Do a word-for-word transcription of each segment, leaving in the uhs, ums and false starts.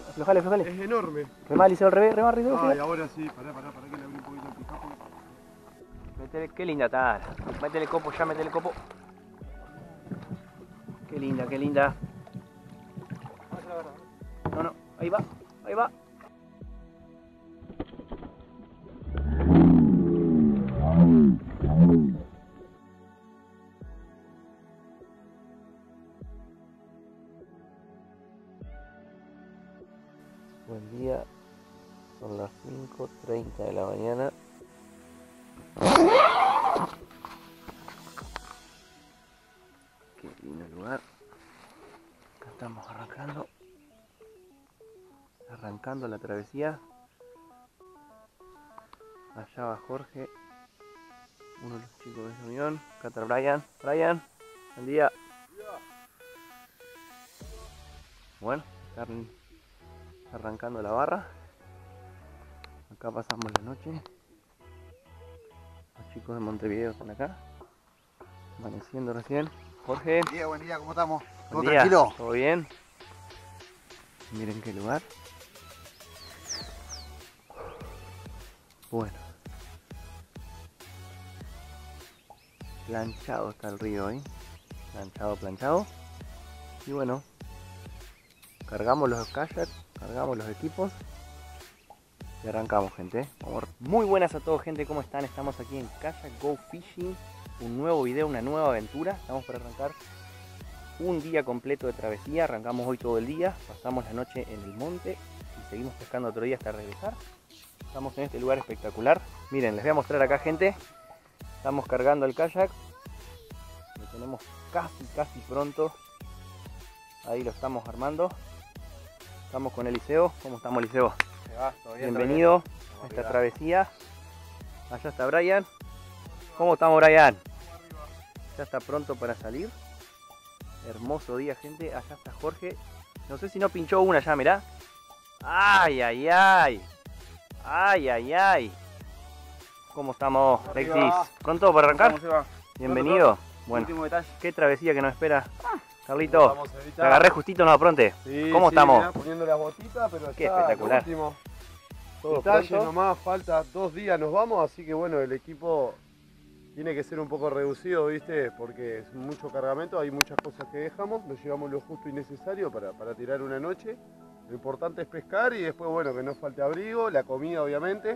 Aflojale, aflojale. Es enorme. Remá, Liceo, al revés, remá, Liceo. Ay, ahora sí, pará, pará, pará que le abrí un poquito el picapo. Métele, qué linda tara. Métele copo, ya métele copo. Qué linda, qué linda. No, no, ahí va, ahí va. Buen día, son las cinco treinta de la mañana. Qué lindo lugar. Acá estamos arrancando. Arrancando la travesía. Allá va Jorge, uno de los chicos de reunión. Acá está Brian. Brian, buen día. Bueno, están arrancando la barra. Acá pasamos la noche. Los chicos de Montevideo están acá. Amaneciendo recién. Jorge. Buen día, buen día, ¿cómo estamos? ¿Todo Buen día. tranquilo? ¿Todo bien? Miren qué lugar. Bueno. Planchado está el río hoy. Planchado, planchado. Y bueno. Cargamos los kayaks, cargamos los equipos. Y arrancamos, gente. Vamos. Muy buenas a todos, gente. ¿Cómo están? Estamos aquí en Kayak Go Fishing. Un nuevo video, una nueva aventura. Estamos para arrancar un día completo de travesía. Arrancamos hoy todo el día. Pasamos la noche en el monte. Y seguimos pescando otro día hasta regresar. Estamos en este lugar espectacular. Miren, les voy a mostrar acá, gente. Estamos cargando el kayak. Lo tenemos casi, casi pronto. Ahí lo estamos armando. Estamos con Eliseo. ¿Cómo estamos, Eliseo? Bien, Bienvenido a esta travesía. Allá está Brian. ¿Cómo estamos, Brian? Ya está pronto para salir. Hermoso día, gente. Allá está Jorge. No sé si no pinchó una ya, mirá. ¡Ay, ay, ay! ¡Ay, ay, ay! ¿Cómo estamos, Alexis? ¿Pronto para arrancar? ¿Cómo se va? Bienvenido. Bueno, Último detalle. qué travesía que nos espera. Carlito, Vamos a te evitar. agarré justito, no apronte. Sí, ¿Cómo sí, estamos? mirá, poniendo las botitas, pero Qué ya espectacular. lo último. Todo Detalles pronto. nomás, falta dos días, nos vamos, así que bueno, el equipo tiene que ser un poco reducido, ¿viste? Porque es mucho cargamento, hay muchas cosas que dejamos, nos llevamos lo justo y necesario para, para tirar una noche. Lo importante es pescar y después, bueno, que no falte abrigo, la comida obviamente.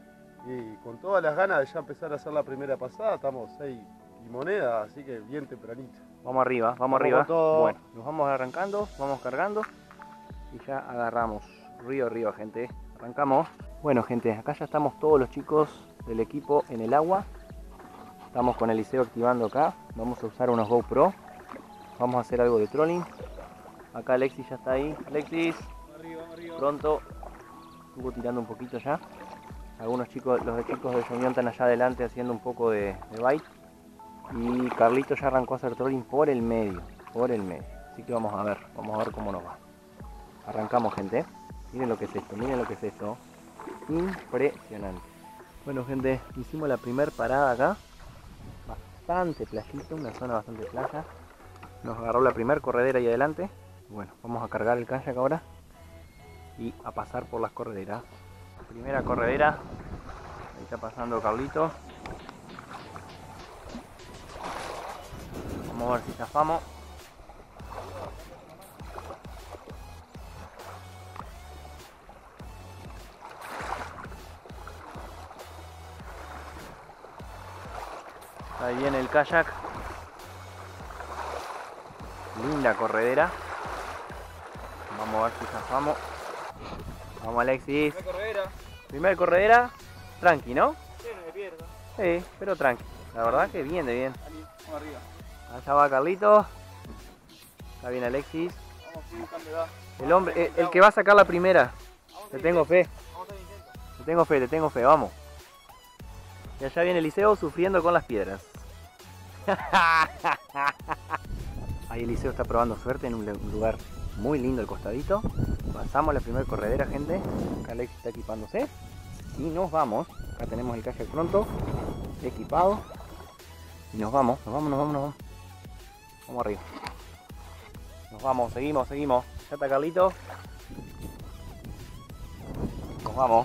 Y con todas las ganas de ya empezar a hacer la primera pasada, estamos seis y moneda, así que bien tempranito. Vamos arriba, vamos, Vamos arriba. con todo. Bueno, nos vamos arrancando, vamos cargando y ya agarramos. Río arriba, gente. Arrancamos. Bueno, gente, acá ya estamos todos los chicos del equipo en el agua. Estamos con Eliseo activando acá. Vamos a usar unos GoPro. Vamos a hacer algo de trolling. Acá Alexis ya está ahí. Alexis, Arriba, arriba. pronto. Estuvo tirando un poquito ya. Algunos chicos, los chicos de Reunión están allá adelante haciendo un poco de, de bite. Y Carlito ya arrancó a hacer trolling por el medio. Por el medio. Así que vamos a ver. Vamos a ver cómo nos va. Arrancamos, gente. Miren lo que es esto. Miren lo que es esto. Impresionante. Bueno, gente, hicimos la primer parada acá. Bastante playita, una zona bastante playa. Nos agarró la primer corredera ahí adelante. Bueno, vamos a cargar el kayak ahora y a pasar por las correderas. Primera corredera. Ahí está pasando Carlito. Vamos a ver si zafamos. Ahí viene el kayak. Linda corredera. Vamos a ver si zafamos. Vamos, Alexis. Primera corredera. Primer corredera. Tranqui, ¿no? Sí, no me pierdo. Sí, pero tranqui. La verdad que bien de bien. Vamos arriba. Allá va Carlito. Acá viene Alexis. Vamos a seguir buscando edad. El hombre, el, el que va a sacar la primera. Vamos a Te ir tengo fe. Vamos a ir intento. Te tengo fe, te tengo fe, vamos. Y allá viene Eliseo sufriendo con las piedras. Ahí Eliseo está probando suerte en un lugar muy lindo al costadito. Pasamos la primera corredera, gente. Acá Alexis está equipándose. Y nos vamos. Acá tenemos el kayak pronto, equipado. Y nos vamos, nos vamos, nos vamos, nos vamos. Vamos arriba. Nos vamos, seguimos, seguimos. Ya está Carlito. chicos, vamos.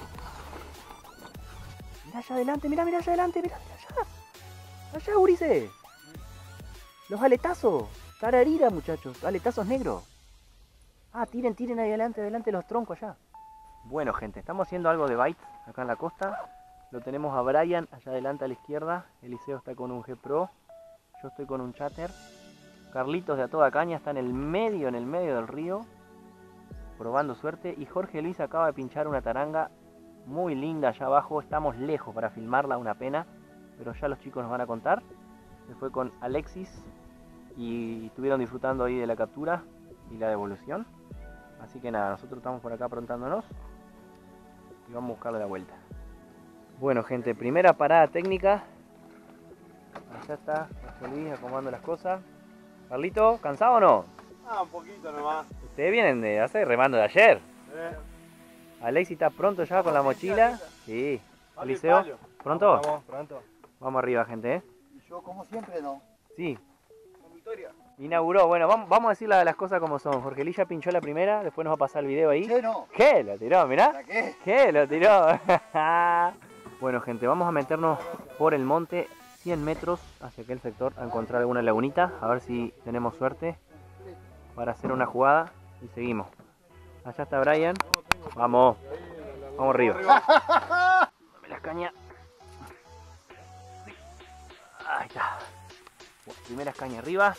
Mirá allá adelante, mirá, mirá allá adelante, mirá, mirá allá. Allá, Ulises. Los aletazos. Tararira, muchachos. Aletazos negros. Ah, tiren, tiren ahí adelante, adelante los troncos allá. Bueno, gente, estamos haciendo algo de bites acá en la costa. Lo tenemos a Brian allá adelante a la izquierda. Eliseo está con un G Pro. Yo estoy con un Chatter. Carlitos de A Toda Caña está en el medio, en el medio del río, probando suerte. Y Jorge Luis acaba de pinchar una taranga muy linda allá abajo. Estamos lejos para filmarla, una pena, pero ya los chicos nos van a contar. Se fue con Alexis y estuvieron disfrutando ahí de la captura y la devolución. Así que nada, nosotros estamos por acá aprontándonos y vamos a buscarle la vuelta. Bueno, gente, primera parada técnica. Allá está Jorge Luis acomodando las cosas. Carlito, ¿cansado o no? Ah, un poquito nomás. Ustedes vienen de hacer remando de ayer. Eh. Alexis está pronto ya con la mochila. Sí. Eliseo, ¿pronto? Vamos, pronto. Vamos arriba, gente, ¿eh? Y yo, como siempre, no. Sí. Con Victoria. Inauguró. Bueno, vamos, vamos a decir la- las cosas como son. Jorge Luis ya pinchó la primera, después nos va a pasar el video ahí. Che, no. ¿Qué? Lo tiró, mirá. ¿Para qué? ¿Qué? Lo tiró. Bueno, gente, vamos a meternos por el monte cien metros hacia aquel sector a encontrar alguna lagunita. A ver si tenemos suerte para hacer una jugada y seguimos. Allá está Brian. Vamos. Vamos arriba. Dame las cañas. Ahí está. Bueno, primeras cañas arriba.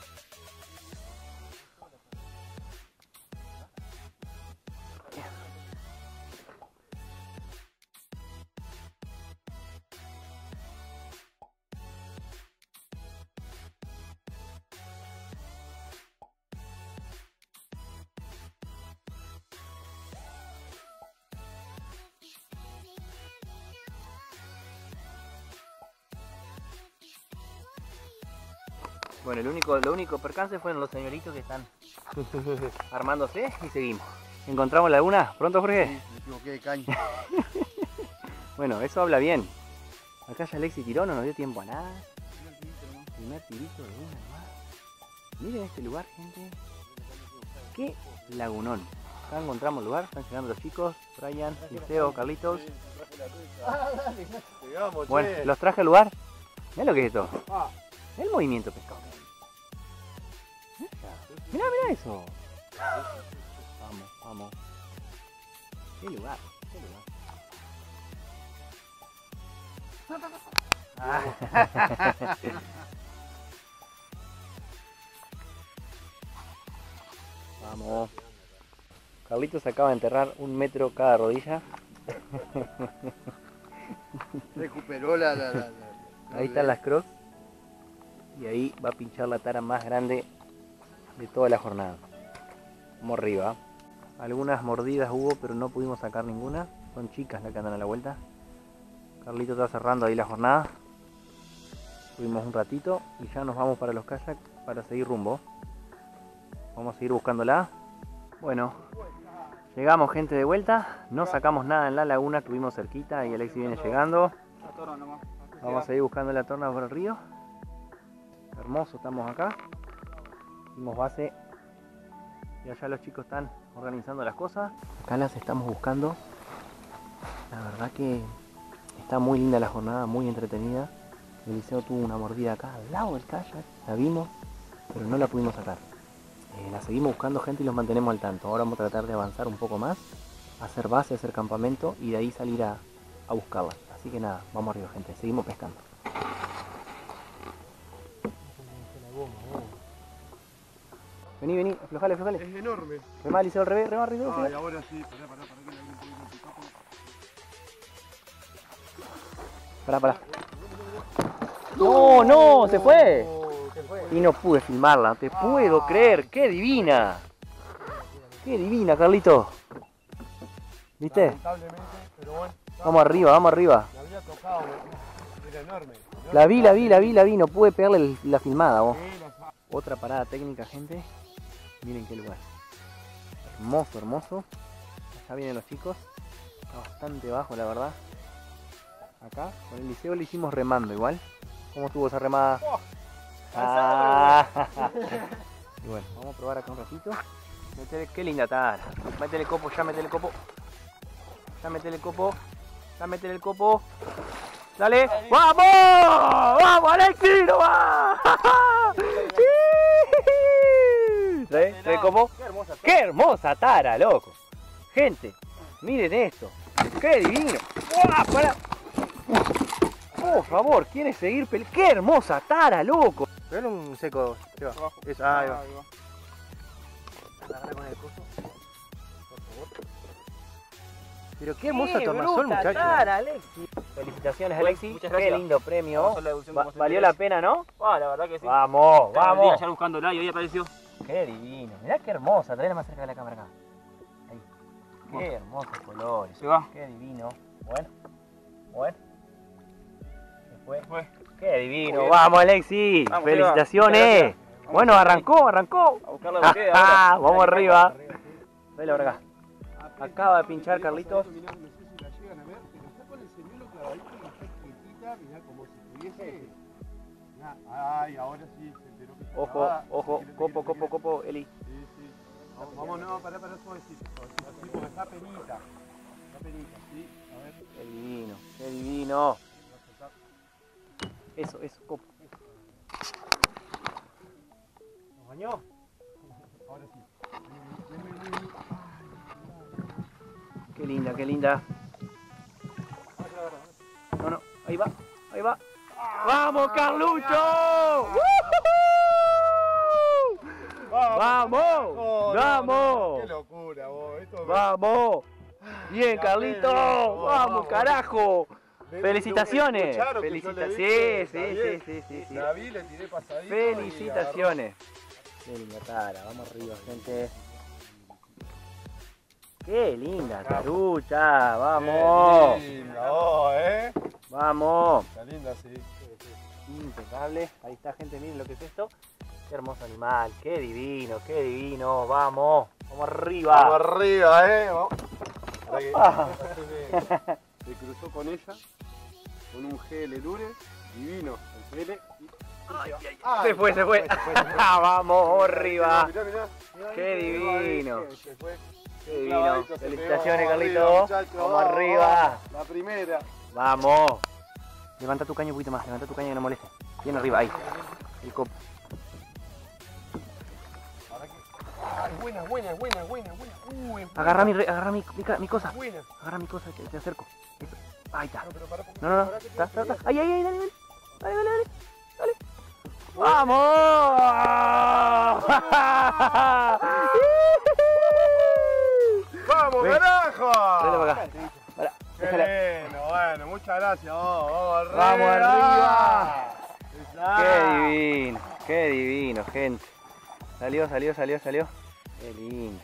Bueno, el único, lo único percance fueron los señoritos que están armándose y seguimos. ¿Encontramos la laguna? ¿Pronto, Jorge? Sí, me equivoqué de caña. Bueno, eso habla bien. Acá ya Alexis tiró, no nos dio tiempo a nada. Primer tirito de una nomás. Miren este lugar, gente. Qué lagunón. Acá encontramos el lugar, están llegando los chicos. Brian, Eliseo, Carlitos. Llegamos, Bueno, che. los traje al lugar. Mirá lo que es esto. Ah, El movimiento pescado. Mirá, mirá eso. Vamos, vamos. Qué lugar, qué lugar. Ah. Vamos. Carlitos acaba de enterrar un metro cada rodilla. Recuperó la... la, la, la- la- Ahí están las crocs. Y ahí va a pinchar la tara más grande de toda la jornada. Vamos arriba. Algunas mordidas hubo, pero no pudimos sacar ninguna. Son chicas las que andan a la vuelta. Carlito está cerrando ahí la jornada. Tuvimos un ratito y ya nos vamos para los kayaks para seguir rumbo. Vamos a seguir buscándola. Bueno, llegamos, gente, de vuelta. No sacamos nada en la laguna, estuvimos cerquita y Alexis viene llegando. Vamos a seguir buscando la torna por el río. Hermoso, estamos acá. Hicimos base y allá los chicos están organizando las cosas. Acá las estamos buscando. La verdad que está muy linda la jornada, muy entretenida. Eliseo tuvo una mordida acá al lado del kayak, la vimos, pero no la pudimos sacar. Eh, la seguimos buscando, gente, y los mantenemos al tanto. Ahora vamos a tratar de avanzar un poco más, hacer base, hacer campamento y de ahí salir a, a buscarla. Así que nada, vamos arriba, gente, seguimos pescando. Vení, vení, aflojale, aflojale. es enorme. Remá, Eliseo, al revés, remá, al revés. Ay, ahora sí. Pará, pará, pará, que le hago un poquito de tapo. Pará, pará. No, no, se fue. Oh, ¿qué fue? Y no pude filmarla, no te puedo creer, qué divina. Qué divina, Carlito. ¿Viste? Lamentablemente, pero bueno. Vamos arriba, vamos arriba. Me había tocado, era enorme. La vi, la vi, la vi, la vi, no pude pegarle el- la filmada, vos. Sí, la- Otra parada técnica, gente. Miren qué lugar. Hermoso, hermoso. Allá vienen los chicos. Está bastante bajo, la verdad. Acá, con el liceo le hicimos remando igual. ¿Cómo estuvo esa remada? Oh, Ah. Y bueno, vamos a probar acá un ratito. Métele, qué linda tara. Métele copo ya, métele copo. ya metele el copo. Ya metele el copo. Dale. ¡Vamos! ¡Vamos, Alexi! ¡No va! ¿Trae? ¿Trae el copo? ¡Qué hermosa tara, loco! Gente, miren esto. ¡Qué divino! ¡Uah, para! Por favor, ¿quieres seguir peleando? ¡Qué hermosa tara, loco! Pegale un seco, lleva. Eso, ah, ahí va. Agarra con el coso. Por favor. Pero qué hermosa tornasol, muchacho. Tara, Alexi. Felicitaciones, Alexi. Muchas Qué gracias. lindo premio. Va- ¿Valió la pena, no? Ah, la verdad que sí. Vamos, vamos. Ya buscándola y hoy apareció. Qué divino. Mirá qué hermosa. Traela más cerca de la cámara acá. Ahí. Qué hermosos colores. Se va. Qué divino. Bueno. Bueno. Se fue. Fue. Qué divino. Muy bien. Vamos, Alexi. Vamos, Felicitaciones. Muchas gracias. Bueno, arrancó, arrancó. A buscar la botella ahora. Ah, vamos arriba. Dale por acá. Acaba de pinchar Carlitos. Mirá, no sé si la llegan a ver, pero está con el señuelo clavadito y está quietita, mirá como si tuviese. Mirá, ay, ahora sí se enteró que está Ojo, clavada. ojo, Quiere, copo, quiere, copo, copo, Eli. Sí, sí. Vamos, vamos, no, pará, pará, suavecito, suavecito, así, porque está penita. Está penita, sí, a ver. Qué divino, qué divino. Va a soltar. Eso, eso, copo. ¿Nos bañó? Ahora sí. Ven, ven, ven, ven. Qué linda, qué linda. No, no, ahí va, ahí va. ¡Vamos, Carlucho! ¡Vamos! Oh, no, ¡Vamos! ¡Qué locura, vos! Esto me- ¡Vamos! ¡Bien, Carlito! Vamos, ¡Vamos, vamos. carajo! Ven, ¡Felicitaciones! escucharon que yo le Felicitaciones. dije, Sí, está sí, bien. sí, sí, sí. La vi, le tiré pasadito. Felicitaciones. Qué linda tara, vamos arriba, gente. Qué linda tarucha, vamos. Qué linda, oh, ¿eh? Vamos. Está linda, sí. Impecable. Ahí está, gente, miren lo que es esto. Qué hermoso animal, qué divino, qué divino. Vamos, vamos arriba. Vamos arriba, ¿eh? Vamos. Para que- Ah. Se cruzó con ella, con un G L Lure, divino, el G L. y- Se fue, se fue. Vamos, arriba. Mirá, mirá, mirá. Qué divino. Se fue. Qué divino. Clavadito, se Felicitaciones, pegó. Arriba, Carlito. muchacho, Vamos arriba. La primera. Vamos. Levanta tu caño un poquito más, levanta tu caño que no moleste. Bien arriba, ahí. El copo. Ahora que. Ay, buena, buena, buena, buena, buena. Uy, buena. Agarra mi, re- agarra mi, mi, ca- mi cosa. Buena. Agarra mi cosa, que te acerco. Eso. Ahí está. No, pero pará, porque- No, no, no. pará que Está, tengo está, que está. Ahí, ahí, ahí, dale, dale. Dale, dale, dale. Dale. ¡Vamos! ¡Vamos, Ven. carajo! Tráelo para acá. Pará, Qué déjala. bueno, bueno, muchas gracias. Vamos, vamos arriba. Vamos arriba. Esa. Qué divino, qué divino, gente. Salió, salió, salió, salió. Qué lindo.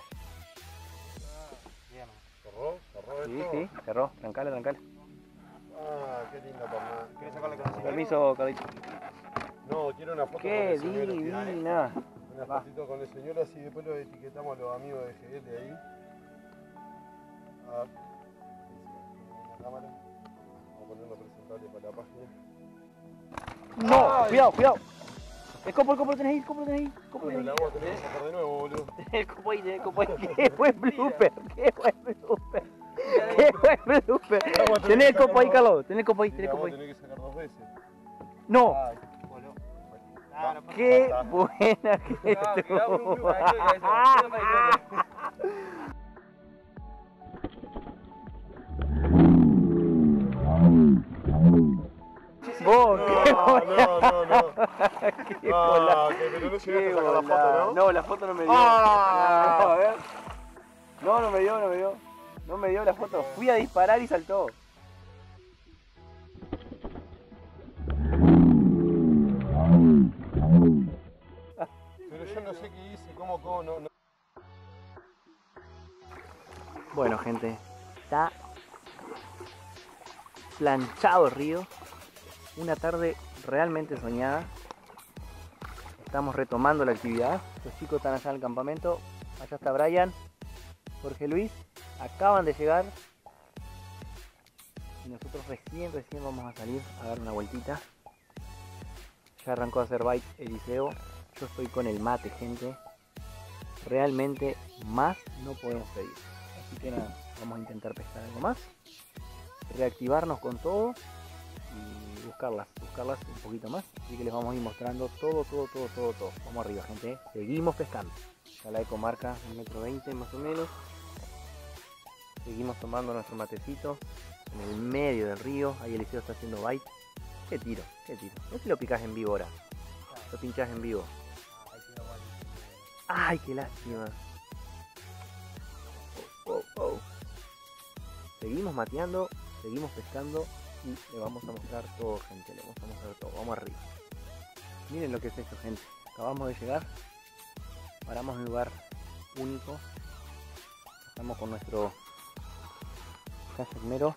¿Cerró? ¿Cerró Sí, esto? sí, cerró. Trancala, trancala. Ah, qué linda tornada. ¿Querés sacarle con el Permiso, Carlito. No, quiero una foto con Qué el señuelo. ¿Querés? divina. Una Va. fotito con el señor, así después lo etiquetamos a los amigos de G L ahí. Ah, la cámara. Vamos a ponerlo presentable para la página. No, Ay. cuidado, cuidado. El copo, el copo lo tenés ahí, el copo lo tenés ahí. El copo lo Bueno, tenés el agua tenemos que sacar de nuevo, boludo. ahí. El copo ahí, el copo ahí. Qué buen blooper, qué buen blooper. Qué buen blooper. Tenés el copo ahí, Carlos. Tenés el copo ahí, Sí, tenés el la copo vamos a ahí. tener que sacar dos veces. No. Ay, Ah, no, Qué Está. buena que Ah, mirá, un estuvo. blooper, ahí, ahí, ahí, ahí, ahí. Vos, No, qué no, bola. no, no. Qué Ah, bola. que- pero no llegaste Qué a sacar la bola. foto, ¿no? No, la foto no me dio. Ah. No, a ver. No, no me dio, no me dio. No me dio la foto. Fui a disparar y saltó. Pero yo no sé qué hice, cómo, cómo, no, no. Bueno, gente, está planchado el río. Una tarde realmente soñada. Estamos retomando la actividad. Los chicos están allá en el campamento. Allá está Brian, Jorge Luis. Acaban de llegar. Y nosotros recién, recién vamos a salir a dar una vueltita. Ya arrancó a hacer bike Eliseo. Yo estoy con el mate, gente. Realmente más no podemos pedir. Así que nada, vamos a intentar pescar algo más, reactivarnos con todo y buscarlas, buscarlas un poquito más. Así que les vamos a ir mostrando todo, todo, todo, todo, todo. Vamos arriba, gente, seguimos pescando. Ya la eco marca un metro veinte más o menos. Seguimos tomando nuestro matecito en el medio del río. Ahí Eliseo está haciendo bite. Qué tiro, qué tiro. No sé si lo picás en vivo ahora. Lo pinchás en vivo. Ay, qué lástima. Oh, oh, oh. Seguimos mateando, seguimos pescando y le vamos a mostrar todo, gente. Le vamos a mostrar todo. Vamos arriba. Miren lo que es esto, gente. Acabamos de llegar. Paramos en un lugar único. Estamos con nuestro Mero.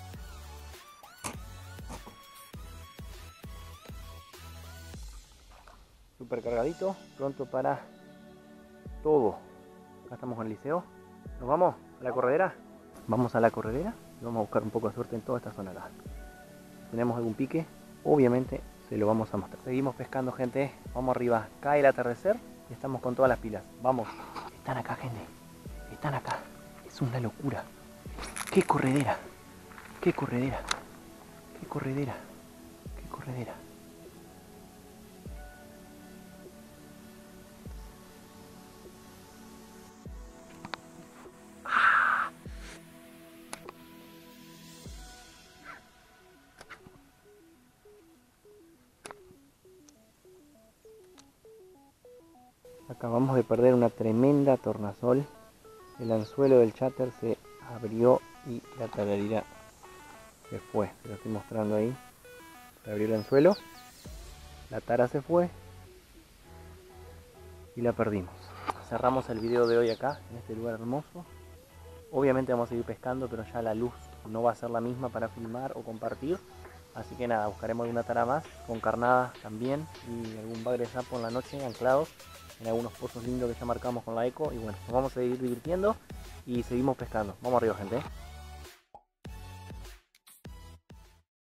Super cargadito, pronto para todo. Acá estamos con el liceo. Nos vamos a la corredera. Vamos a la corredera y vamos a buscar un poco de suerte en toda esta zona acá. Si tenemos algún pique, obviamente se lo vamos a mostrar. Seguimos pescando, gente. Vamos arriba. Cae el atardecer y estamos con todas las pilas. Vamos. Están acá, gente. Están acá. Es una locura. ¡Qué corredera! ¡Qué corredera! ¡Qué corredera! ¡Qué corredera! ¡Ah! Acabamos de perder una tremenda tornasol. El anzuelo del cháter se abrió y la tararira se fue. Se lo estoy mostrando ahí. Se abrió el anzuelo, la tara se fue y la perdimos. Cerramos el video de hoy acá, en este lugar hermoso. Obviamente vamos a seguir pescando, pero ya la luz no va a ser la misma para filmar o compartir. Así que nada, buscaremos alguna tara más, con carnada también, y algún bagre de sapo en la noche anclados en algunos pozos lindos que ya marcamos con la eco. Y bueno, nos vamos a seguir divirtiendo y seguimos pescando. Vamos arriba, gente.